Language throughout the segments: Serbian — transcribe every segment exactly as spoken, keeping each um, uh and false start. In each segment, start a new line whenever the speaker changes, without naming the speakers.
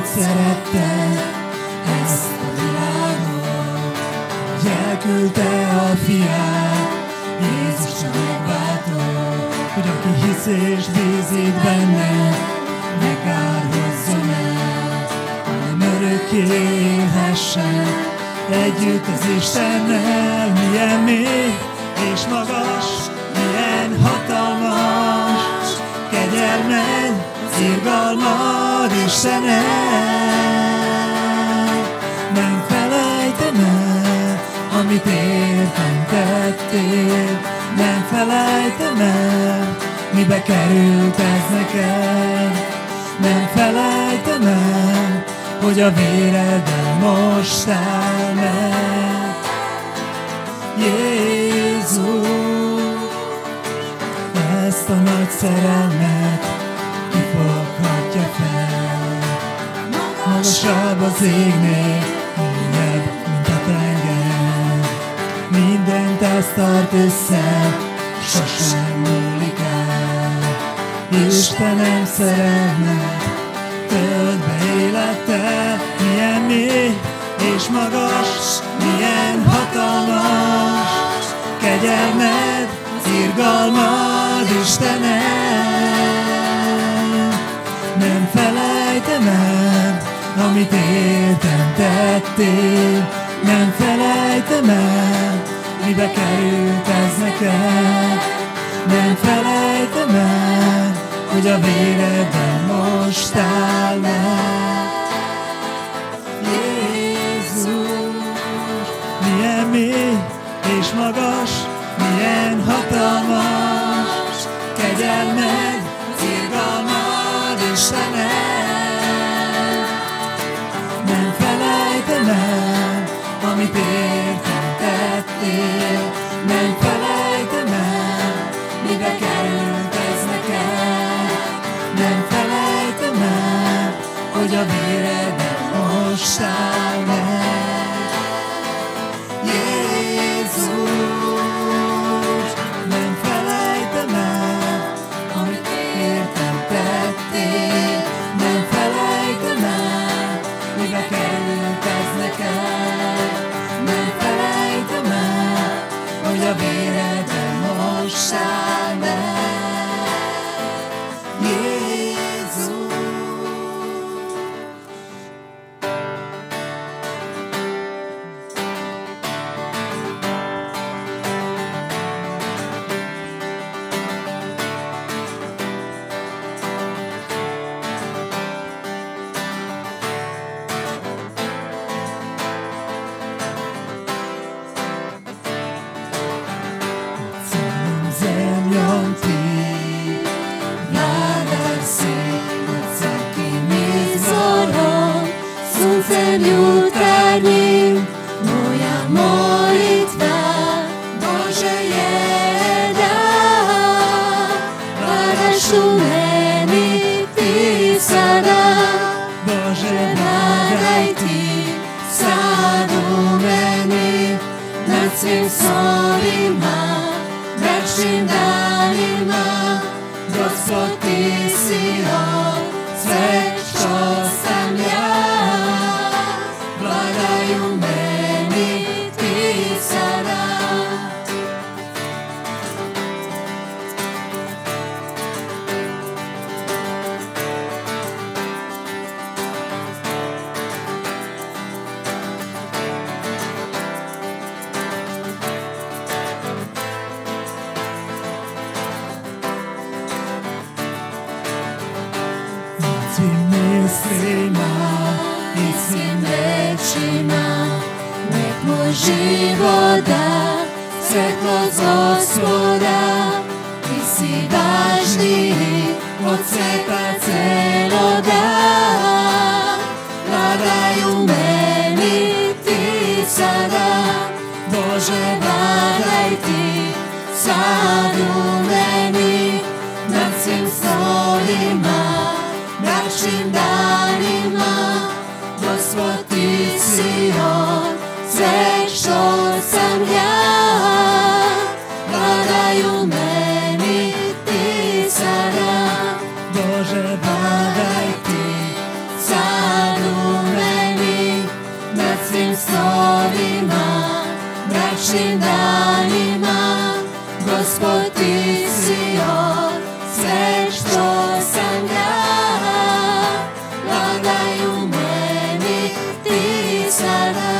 szerette ezt a világot, hogy elküldte a fiát, Jézus a megváltó, hogy aki hisz és bízik benne, ne kárhozzon el, hanem örökké élhessen együtt az Istennel. Milyen mély és magas, milyen hatalmas, kegyelmed, az irgalmad, Istenem. Nem felejtem el, amit értem tettél, nem felejtem el, mibe került ez neked. Nem felejtem el, hogy a véreddel mostál meg. Jézus, ezt a nagy szerelmet ki foghatja fel. Magasabb az égnél, mélyebb, mint a tenger. Mindent ezt tart össze, sosem múlik el. Istenem, szerelmet tölt be élettel. Milyen mély és magas, milyen hatalmas, kegyelmed, az irgalmad, Istenem. Nem felejtem el, amit értem tettél, nem felejtem el, mibe került ez neked. Nem felejtem el, hogy a véredben mostál meg. Jézus, milyen mély és magas, milyen hatalmas, kegyelmed, az irgalmad, Istenem. Nem felejtem el, amit értem tettél, nem felejtem el, mibe került ez neked. Nem felejtem el, hogy a véredben mostál meg. Jézus, nem felejtem el, amit értem tettél, nem felejtem el, mibe került ez neked. Nem felejtem el, hogy a véredben mostál meg.
Boże, badaj Ty,
ti si od sve što sam ja, vladaj u meni ti sada.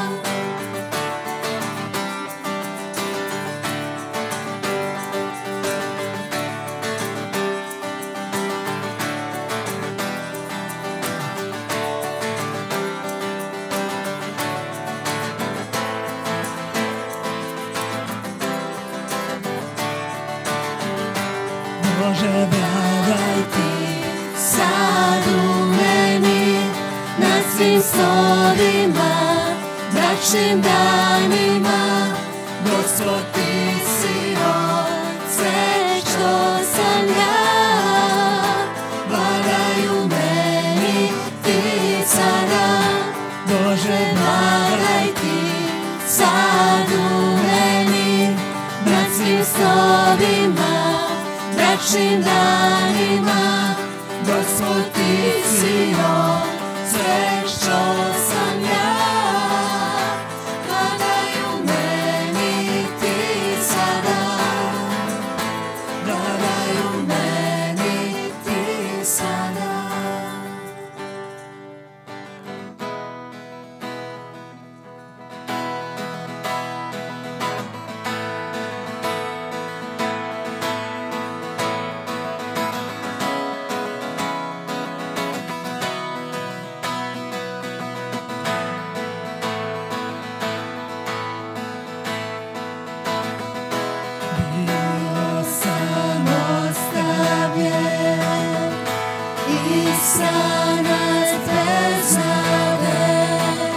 Bože, vladaj ti sad u meni, nad svim snovima, bračnim danima. Gospod, ti si od sve što sam ja, vladaj u meni ti sada. Bože, vladaj ti sad u meni, nad svim snovima, bračnim danima. Gospod, ti si od sve što sam ja, vladaj u meni ti sada, vladaj u meni ti sada. Bio sam ostavljen i stranac bez nade,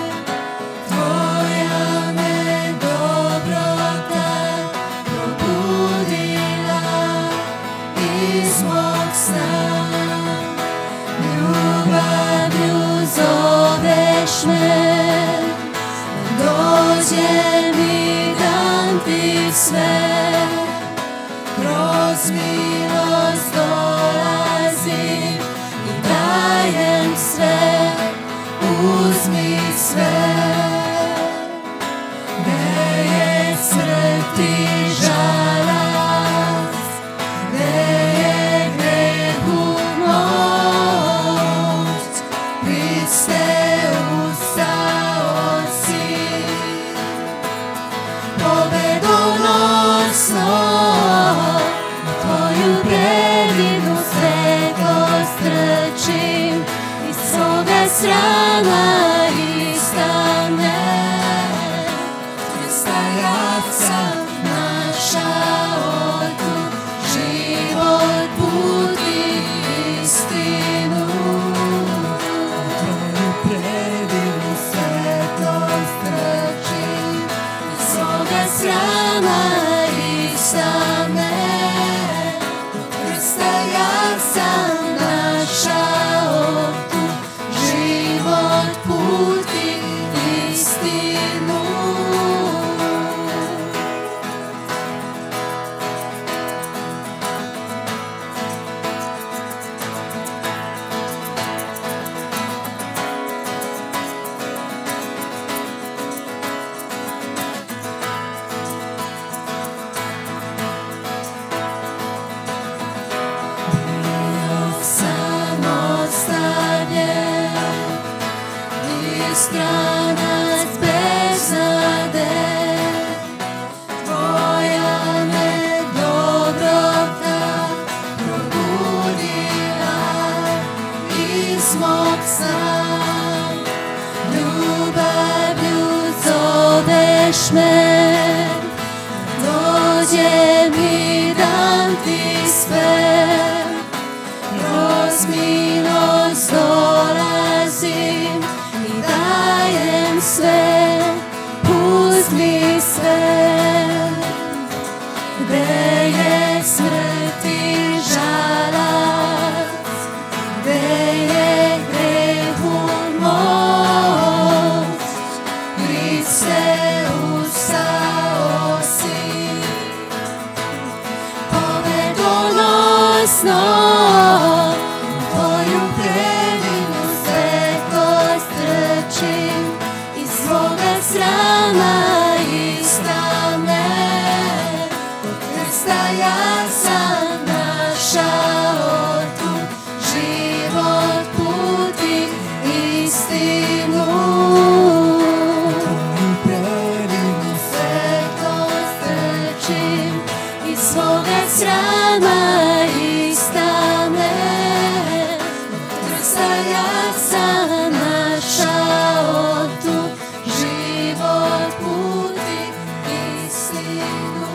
tvoja me dobrota probudila iz mog sna. Ljubavlju zoveš me, dođe mi dam ti sve. Kroz milost dolazim i dajem sve, uzmi sve. Gde je smrt i žalac, gde je grehu moć, Hriste ustao si, pobedonosno. Tvoju predivnu svetlost trčim, iz svoga srama i stane. Hrista ja sam našao tu, život, put i istinu. Tvoju predivnu svetlost trčim, iz svoga srama i stane. Ja sam našao tu, život, put i istinu. Stranac bez nade, tvoja me dobrota probudila iz mog sna. Ljubavlju zoveš me, dođe mi dam ti sve. Kroz milost dolazim i dajem sve, uzmi sve. Gde je smrt i žalac, gde je grehu moć, Hriste ustao si, pobedonosno. Tvoju predivnu svetlost trčim, iz svoga srama i stane. Od Hrista ja svoga srama i stane, Krstajac sam našao tu, život, put i istinu.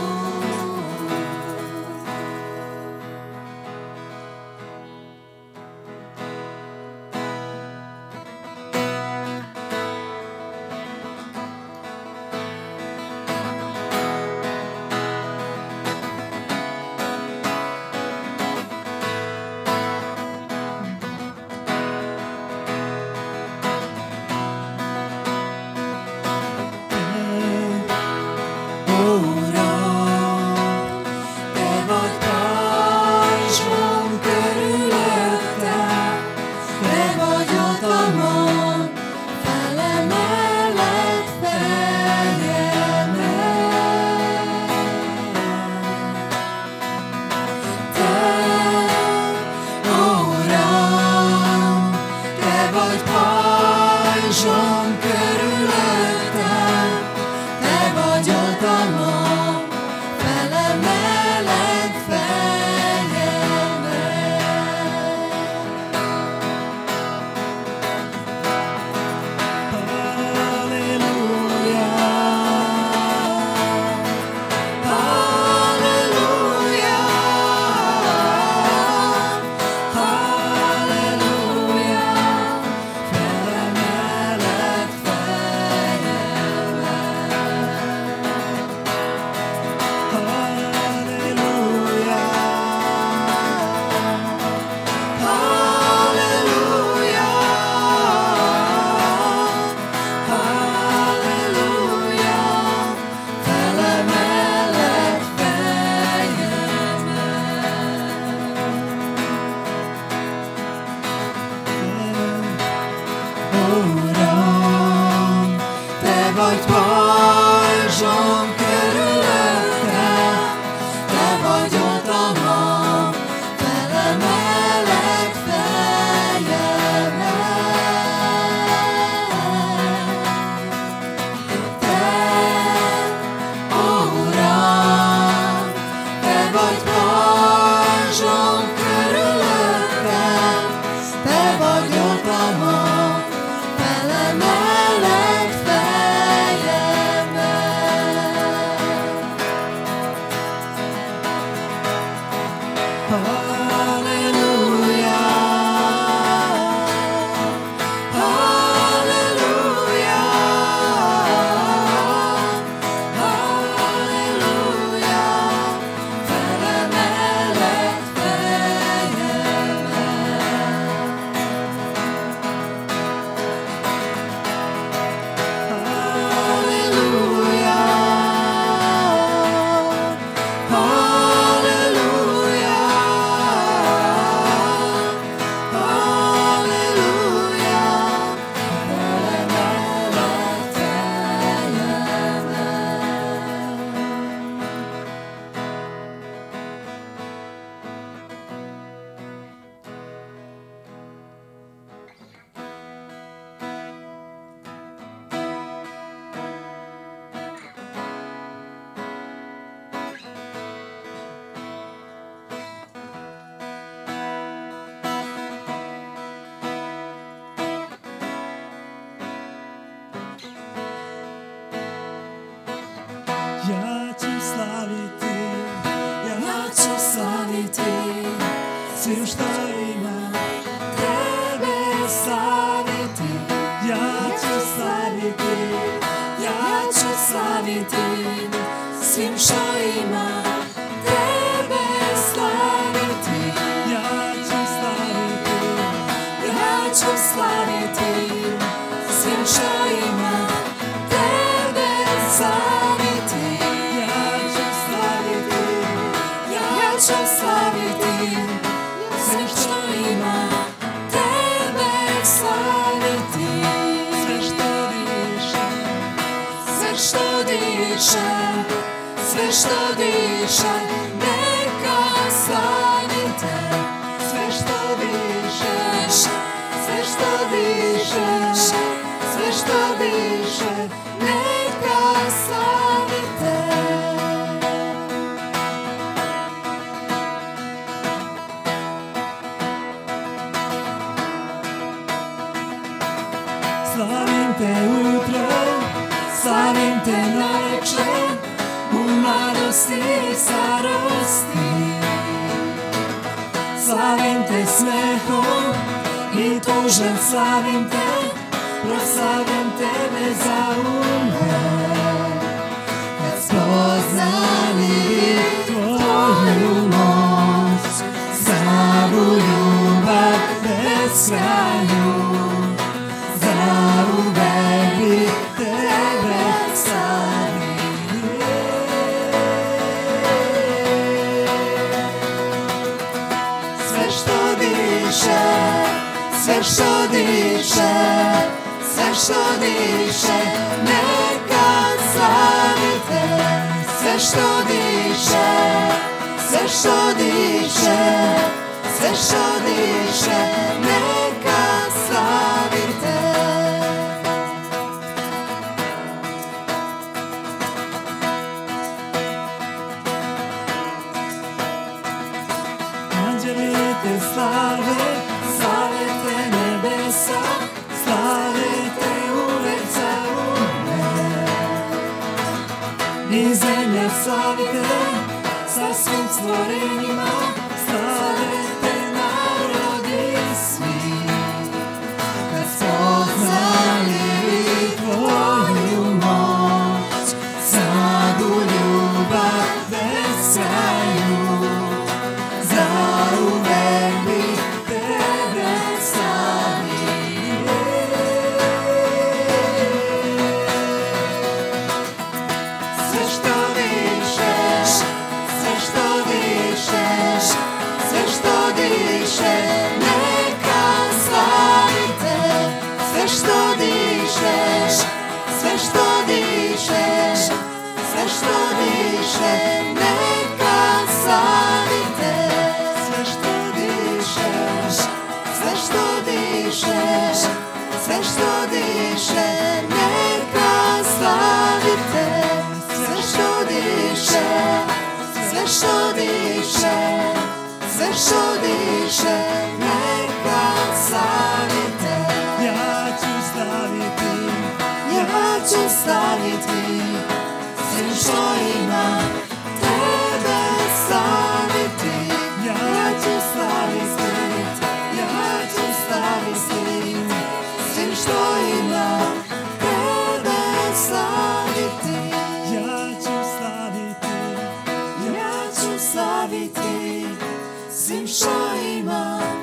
Ja ću slaviti, ja ću slaviti, svim što imam, tebe slaviti. Ja ću slaviti, ja ću slaviti, svim što imam, tebe slaviti. Ja ću slaviti, ja ću slaviti, svim što imam, tebe slaviti. Ja ću slaviti, sve što ima, tebe slaviti. Sve što diše, sve što diše, sve što diše, neka slavi te. Sve što diše, sve što diše, sve što diše, neka slavi te. svih starosti. Slavim te smehom i tužan slavim te, proslavljam tebe zauvek. Kad spoznali tvoju moć, slavu ljubav beskrajnu, zauvek bih tebe slavio. Sve što diše, sve što diše, sve što diše, neka slavi te. Sve što diše, sve što diše, sve što diše, neka slavi te. Anđeli te slave, slave te nebesa, slave te uvek zauvek. I zemlja slavi te sa svim stvorenjima, slave te narodi svi. Kad spoznali tvoju moć, snagu ljubav beskrajnu, zauvek bih tebe slavio. Sve što dišeš, sve što dišeš, sve što diše, neka slavi te. Sve što dišeš, sve što dišeš, sve što diše, neka slavi te. Sve što dišeš, sve što dišeš, sve što diše, neka slavi te. Sve što diše, sve što diše, sve što diše, neka slavi te. Ja ću slaviti, ja ću slaviti, svim što ima, tebe slaviti. Ja ću slaviti, ja ću slaviti, svim što ima, tebe slaviti. Ja ću slaviti, ja ću slaviti, svim što ima.